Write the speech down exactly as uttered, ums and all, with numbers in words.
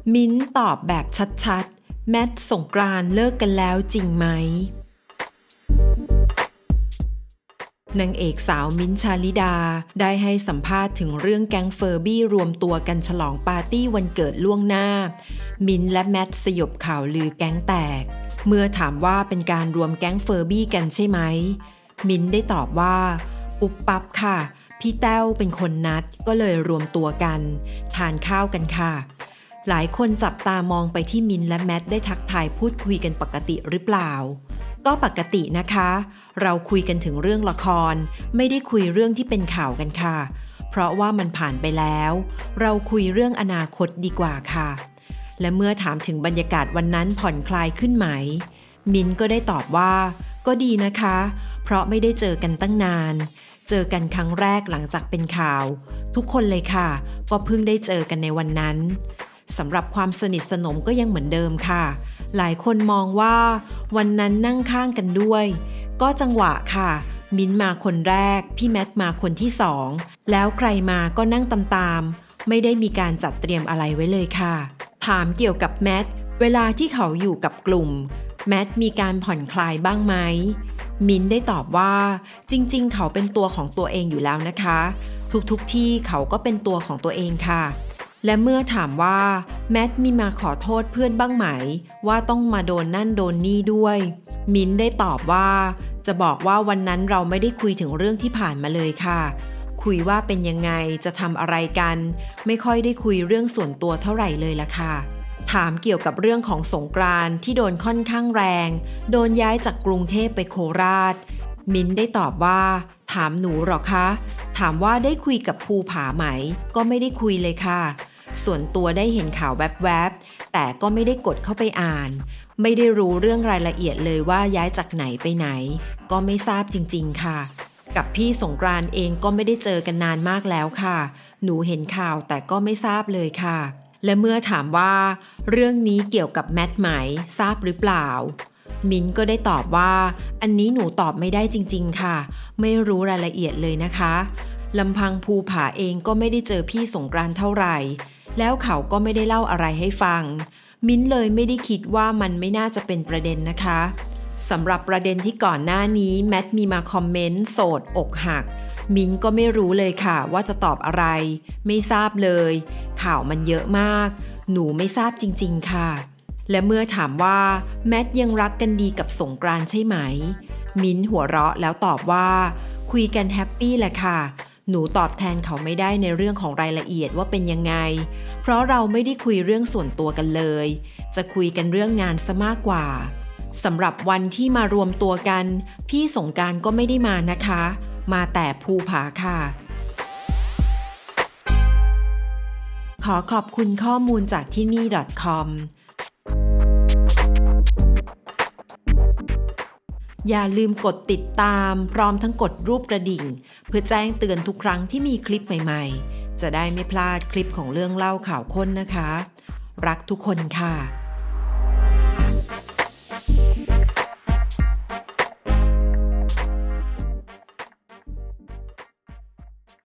มิ้นตอบแบบชัดๆแมทสงกรานต์เลิกกันแล้วจริงไหมนางเอกสาวมิ้นท์ชาลิดาได้ให้สัมภาษณ์ถึงเรื่องแก๊งเฟอร์บี้รวมตัวกันฉลองปาร์ตี้วันเกิดล่วงหน้ามิ้นท์และแมทสยบข่าวลือแก๊งแตกเมื่อถามว่าเป็นการรวมแก๊งเฟอร์บี้กันใช่ไหมมิ้นท์ได้ตอบว่าปุ๊บปั๊บค่ะพี่แต้วเป็นคนนัดก็เลยรวมตัวกันทานข้าวกันค่ะหลายคนจับตามองไปที่มิ้นท์และแมทได้ทักทายพูดคุยกันปกติหรือเปล่าก็ปกตินะคะเราคุยกันถึงเรื่องละครไม่ได้คุยเรื่องที่เป็นข่าวกันค่ะเพราะว่ามันผ่านไปแล้วเราคุยเรื่องอนาคตดีกว่าค่ะและเมื่อถามถึงบรรยากาศวันนั้นผ่อนคลายขึ้นไหมมิ้นก็ได้ตอบว่าก็ดีนะคะเพราะไม่ได้เจอกันตั้งนานเจอกันครั้งแรกหลังจากเป็นข่าวทุกคนเลยค่ะก็เพิ่งได้เจอกันในวันนั้นสำหรับความสนิทสนมก็ยังเหมือนเดิมค่ะหลายคนมองว่าวันนั้นนั่งข้างกันด้วยก็จังหวะค่ะมิ้นมาคนแรกพี่แมทมาคนที่สองแล้วใครมาก็นั่งตามๆไม่ได้มีการจัดเตรียมอะไรไว้เลยค่ะถามเกี่ยวกับแมทเวลาที่เขาอยู่กับกลุ่มแมทมีการผ่อนคลายบ้างไหมมิ้นได้ตอบว่าจริงๆเขาเป็นตัวของตัวเองอยู่แล้วนะคะทุกๆที่เขาก็เป็นตัวของตัวเองค่ะและเมื่อถามว่าแมทมีมาขอโทษเพื่อนบ้างไหมว่าต้องมาโดนนั่นโดนนี่ด้วยมิ้นได้ตอบว่าจะบอกว่าวันนั้นเราไม่ได้คุยถึงเรื่องที่ผ่านมาเลยค่ะคุยว่าเป็นยังไงจะทำอะไรกันไม่ค่อยได้คุยเรื่องส่วนตัวเท่าไหร่เลยล่ะค่ะถามเกี่ยวกับเรื่องของสงกรานต์ที่โดนค่อนข้างแรงโดนย้ายจากกรุงเทพไปโคราชมิ้นได้ตอบว่าถามหนูหรอคะถามว่าได้คุยกับภูผาไหมก็ไม่ได้คุยเลยค่ะส่วนตัวได้เห็นข่าวแวบๆแต่ก็ไม่ได้กดเข้าไปอ่านไม่ได้รู้เรื่องรายละเอียดเลยว่าย้ายจากไหนไปไหนก็ไม่ทราบจริงๆค่ะกับพี่สงกรานต์เองก็ไม่ได้เจอกันนานมากแล้วค่ะหนูเห็นข่าวแต่ก็ไม่ทราบเลยค่ะและเมื่อถามว่าเรื่องนี้เกี่ยวกับแมทไหมทราบหรือเปล่ามิ้นก็ได้ตอบว่าอันนี้หนูตอบไม่ได้จริงๆค่ะไม่รู้รายละเอียดเลยนะคะลำพังภูผาเองก็ไม่ได้เจอพี่สงกรานต์เท่าไหร่แล้วเขาก็ไม่ได้เล่าอะไรให้ฟังมิ้นเลยไม่ได้คิดว่ามันไม่น่าจะเป็นประเด็นนะคะสำหรับประเด็นที่ก่อนหน้านี้แมทมีมาคอมเมนต์โสดอกหักมิ้นก็ไม่รู้เลยค่ะว่าจะตอบอะไรไม่ทราบเลยข่าวมันเยอะมากหนูไม่ทราบจริงๆค่ะและเมื่อถามว่าแมทยังรักกันดีกับสงกรานต์ใช่ไหมมิ้นหัวเราะแล้วตอบว่าคุยกันแฮปปี้แหละค่ะหนูตอบแทนเขาไม่ได้ในเรื่องของรายละเอียดว่าเป็นยังไงเพราะเราไม่ได้คุยเรื่องส่วนตัวกันเลยจะคุยกันเรื่องงานซะมากกว่าสำหรับวันที่มารวมตัวกันพี่สงกรานต์ก็ไม่ได้มานะคะมาแต่ภูผาค่ะขอขอบคุณข้อมูลจากที่นี่ .com อย่าลืมกดติดตามพร้อมทั้งกดรูปกระดิ่งเพื่อแจ้งเตือนทุกครั้งที่มีคลิปใหม่ๆจะได้ไม่พลาดคลิปของเรื่องเล่าข่าวค้นนะคะรักทุกคนค่ะ